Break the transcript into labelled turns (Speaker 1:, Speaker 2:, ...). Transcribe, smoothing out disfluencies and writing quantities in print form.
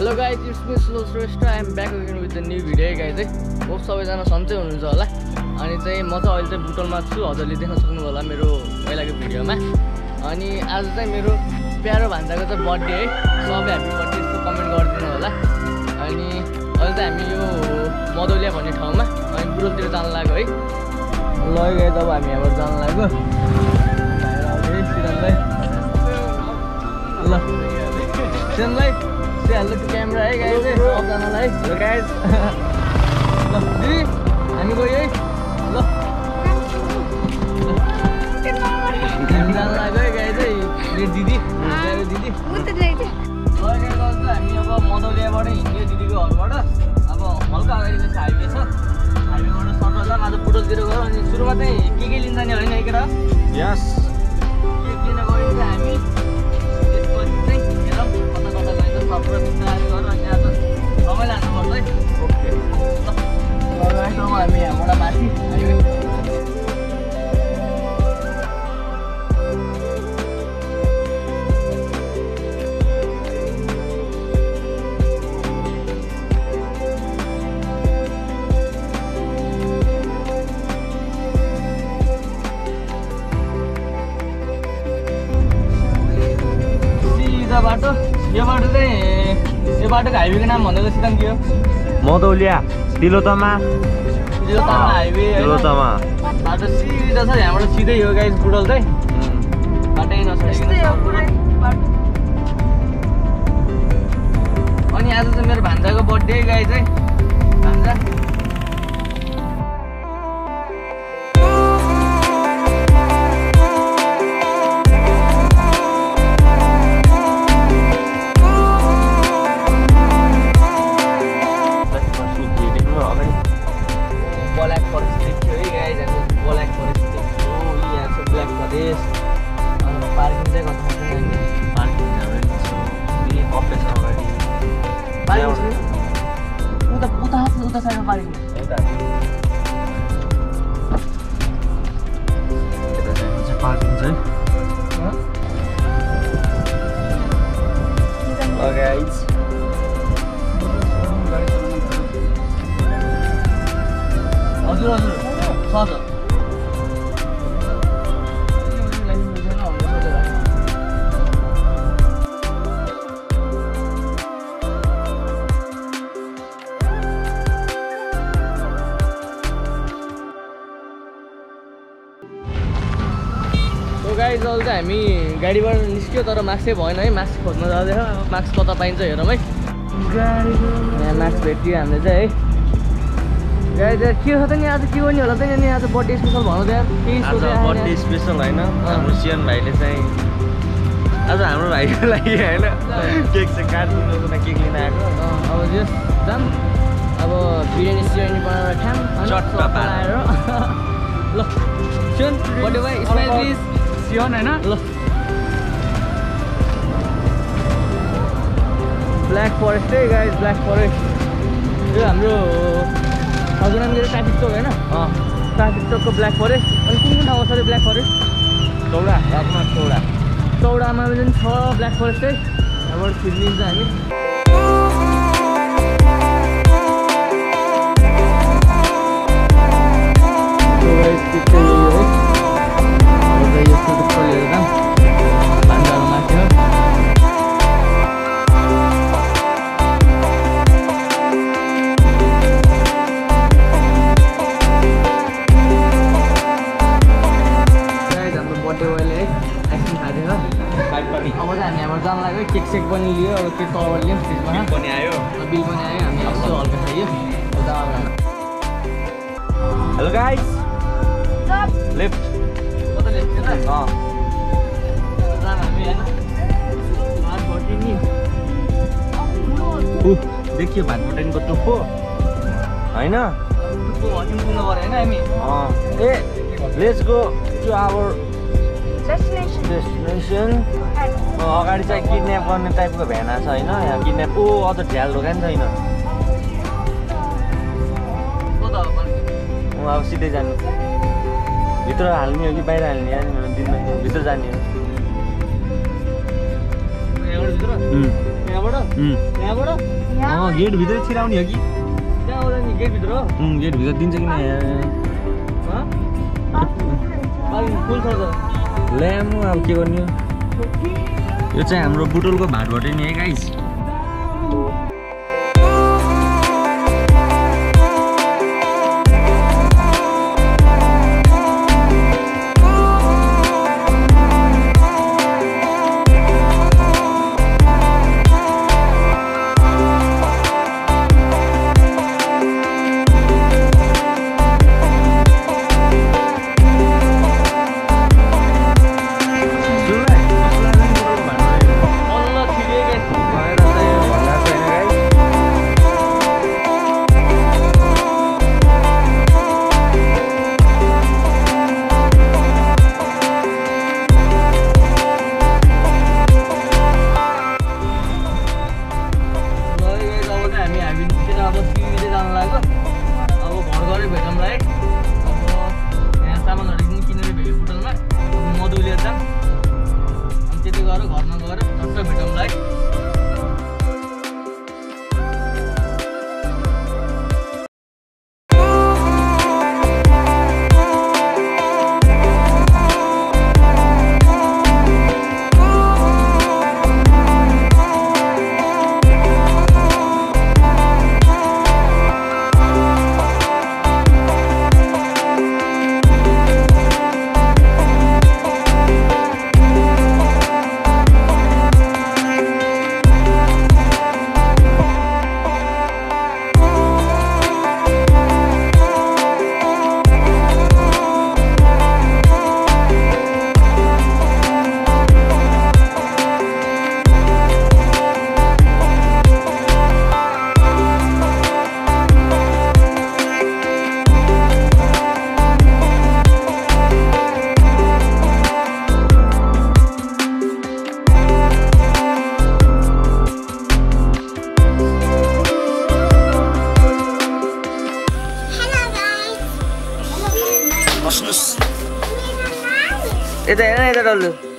Speaker 1: Hello guys, it's me Sujal Shrestha. I am back again with a new video guys. Hope सबैजना सन्चै हुनुहुन्छ होला। अनि चाहिँ म चाहिँ अहिले चाहिँ बुटलमा छु, हजुरले देख्न सक्नु होला मेरो पहिलाको भिडियोमा। अनि आज चाहिँ मेरो प्यारो भान्जाको चाहिँ बर्थडे है। सबै ह्यापी बर्थडे यस्तो कमेन्ट गरिदिनु होला। अनि अहिले चाहिँ हामी यो मदौलिया भन्ने ठाउँमा अनि बुटलतिर जान लाग्यो है। ल गाइस अब हामी यहाँबाट जान लाग्यो। ल सिरनलाई say hello to camera है guys है सबजनालाई hello guys ल दिदी हामी गयो है ल हामी जान लाग्यो है guys है मेरो दिदी मेरो दिदी म त ल्याइदिए ल गाइस आज हामी अब मदौलियाबाट हिँड्यो दिदीको घरबाट अब हल्का अगाडि चाहिँ हाइवे छ हाइवेबाट सर्टकटमा आज बुटलतिर गयो अनि सुरुमा चाहिँ के लिन जाने होइन एकरा यस के लिन गयो चाहिँ हामी त्यसपछि चाहिँ हेरौँ कता कता गइन्छ सबै बिस्तारै गरेर अनि आज समय लाग्नुपर्छ है ओके ल गाइस अब हामी यहाँबाट माथि हाइवे बाटो यो बाटो चाहिँ यो बाटोको हाइवेको नाम भनेको सिधन के हो
Speaker 2: मदौलिया तिलोतमा
Speaker 1: हाइवे
Speaker 2: तिलोतमा
Speaker 1: बाटो सिधा छ यहाँबाट सिधै हो गाइस बुटल चाहिँ बाटै नछोडिकन अनि आज चाहिँ मेरो भान्जाको बर्थडे गाइस है भान्जा उता साइडमा पार्किङ
Speaker 2: पार्किङ चाहिँ गाइस
Speaker 1: हजुर हजुर छ छ गाइस अहिले चाहिँ हामी गाडीबाट निस्क्यो तर मास्कै भएन है मास्क खोज्न जाँदैछ अब मास्क कता पाइन्छ हेरौँ है यहाँ मास्क भेटियो हामीले चाहिँ है गाइस के छ त नि आज के गर्ने होला त नि आज बर्थडे स्पेसल भन्नु यार केही सोचेको
Speaker 2: बर्थडे स्पेसल होइन हाम्रो सियन भाइले चाहिँ आज हाम्रो भाइको लागि होइन केक चाहिँ काट्नुको लागि केक लिन आएको
Speaker 1: अब जस जाम अब बिरयानी सिरयानी बनाएर खाम
Speaker 2: चट्टा
Speaker 1: पाएर ल सियन बर्थडे भाइ स्माइल प्लिज सियन हैन ल ब्ल्याक फरेस्ट है गाइस ब्ल्याक फरेस्ट यो हाम्रो हजुरनाम मेरो ट्राफिक चौक हैन ट्राफिक चौकको ब्ल्याक फरेस्ट अनि कुन ठाउँमा छ ब्ल्याक फरेस्ट
Speaker 2: चौडा राजमार्ग चौडा
Speaker 1: चौडामा पनि छ ब्ल्याक फरेस्ट है यहाँबाट छिर्लिन्छ हामी जान लाग्यो केक सेक पनि लियो अब के तल लियो फ्रिजमा
Speaker 2: बिल पनि आयो
Speaker 1: हामी यसो हल्का खाइयो
Speaker 2: हेलो गाइस लेफ्ट
Speaker 1: कता लेफ्ट छ त जान हामी हैन भात भटिनी
Speaker 2: देखियो भात भटिनीको टुप्पो हैन
Speaker 1: टुप्पो भटिन पुग्नु पर्यो हैन हामी
Speaker 2: ए let's go to our destination अगाडि चाहिँ किडन्याप गर्ने टाइपको भ्यान छ होइन यहाँ किडन्याप अझ झ्याल दोकान छैन अब सिधै जानु भित्र हाल्ने हो कि बाहिर हाल्ने यहाँ दिनमा भित्र जाने हो गेट भित्र छिराउने हो कि
Speaker 1: गेट भित्र
Speaker 2: गेट भित्र दिन्छ कि नै
Speaker 1: फुल छ त
Speaker 2: ल्यामु अब के गर्ने यो चाहिँ हाम्रो बुटोलको भाटबाट नि है गाइस
Speaker 1: यता हेर यता डल्लु